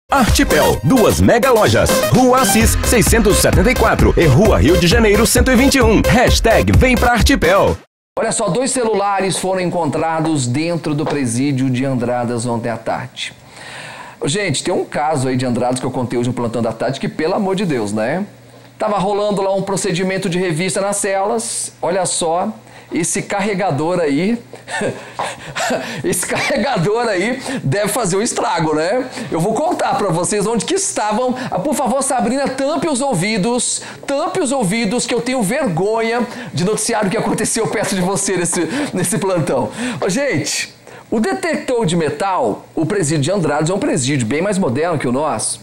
Artipel, duas mega lojas, Rua Assis 674 e Rua Rio de Janeiro 121. Hashtag vem pra Artipel. Olha só, 2 celulares foram encontrados dentro do presídio de Andradas ontem à tarde. Gente, tem um caso aí de Andradas que eu contei hoje no Plantão da Tarde que, pelo amor de Deus, né? Tava rolando lá um procedimento de revista nas celas, olha só, esse carregador aí, deve fazer um estrago, né? Eu vou contar pra vocês onde que estavam. Por favor, Sabrina, tampe os ouvidos, que eu tenho vergonha de noticiar o que aconteceu perto de você nesse plantão. Gente, o detector de metal, o presídio de Andradas é um presídio bem mais moderno que o nosso.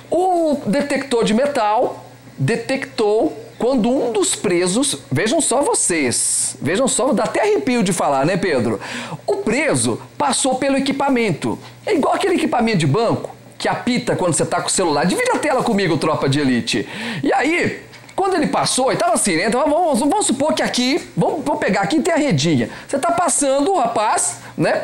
O detector de metal detectou quando um dos presos, vejam só vocês, dá até arrepio de falar, né, Pedro? O preso passou pelo equipamento. É igual aquele equipamento de banco que apita quando você tá com o celular. Divide a tela comigo, tropa de elite. E aí, quando ele passou, ele tava assim, né? Então vamos supor que aqui, vamos pegar aqui, tem a redinha. Você tá passando, o rapaz, né?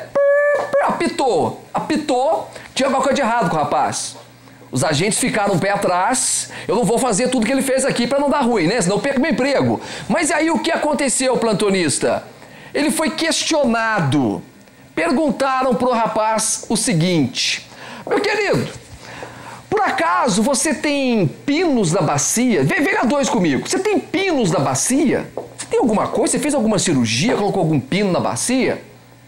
Apitou, tinha alguma coisa de errado com o rapaz. Os agentes ficaram um pé atrás. Eu não vou fazer tudo que ele fez aqui para não dar ruim, né? Senão eu perco meu emprego. Mas aí o que aconteceu, plantonista? Ele foi questionado. Perguntaram pro rapaz o seguinte: meu querido, por acaso você tem pinos na bacia? Vem a 2 comigo. Você tem pinos na bacia? Você tem alguma coisa? Você fez alguma cirurgia? Colocou algum pino na bacia?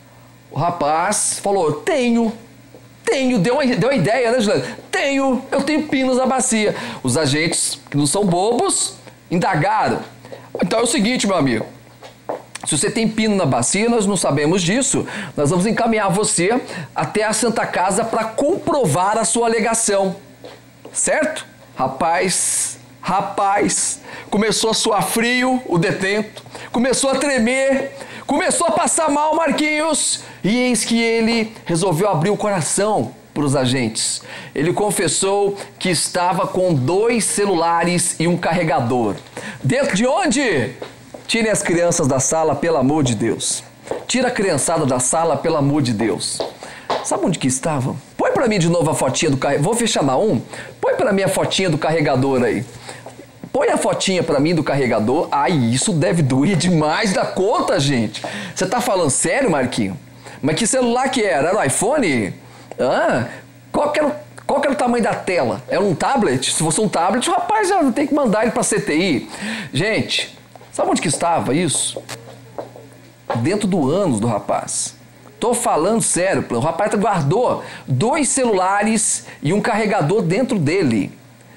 O rapaz falou: tenho, deu uma ideia, né, Juliana? Eu tenho pinos na bacia. Os agentes, que não são bobos, indagaram. Então é o seguinte, meu amigo, se você tem pino na bacia, nós não sabemos disso, nós vamos encaminhar você até a Santa Casa para comprovar a sua alegação, certo? Rapaz, começou a suar frio o detento, começou a tremer, começou a passar mal, Marquinhos, e eis que ele resolveu abrir o coração para os agentes. Ele confessou que estava com 2 celulares e um carregador. Dentro de onde? Tirem as crianças da sala, pelo amor de Deus. Tira a criançada da sala, pelo amor de Deus. Sabe onde que estavam? Põe para mim de novo a fotinha do carregador. Vou chamar um. Põe para mim a fotinha do carregador aí. Põe a fotinha pra mim do carregador. Ai, isso deve doer demais da conta, gente. Você tá falando sério, Marquinho? Mas que celular que era? Era o iPhone? Qual que era o tamanho da tela? Era um tablet? Se fosse um tablet, o rapaz já tem que mandar ele pra CTI. Gente, sabe onde que estava isso? Dentro do ânus do rapaz. Tô falando sério, o rapaz guardou 2 celulares e um carregador dentro dele.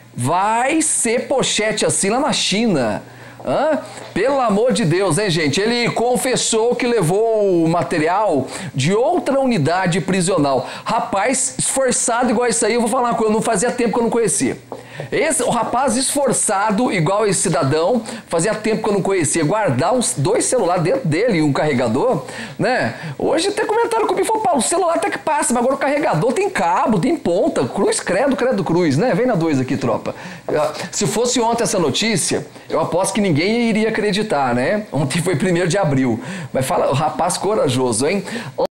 Vai ser pochete assim lá na China. Pelo amor de Deus, hein, gente? Ele confessou que levou o material de outra unidade prisional. Rapaz, esforçado igual isso aí, eu vou falar uma coisa, não fazia tempo que eu não conhecia. O rapaz esforçado igual esse cidadão, fazia tempo que eu não conhecia. Guardar uns 2 celulares dentro dele e um carregador, né? Hoje até comentaram comigo, falou: Paulo, o celular até que passa, mas agora o carregador tem cabo, tem ponta, cruz, credo, cruz, né? Vem na 2 aqui, tropa. Se fosse ontem essa notícia, eu aposto que ninguém iria acreditar, né? Ontem foi 1º de abril. Mas fala, o rapaz corajoso, hein?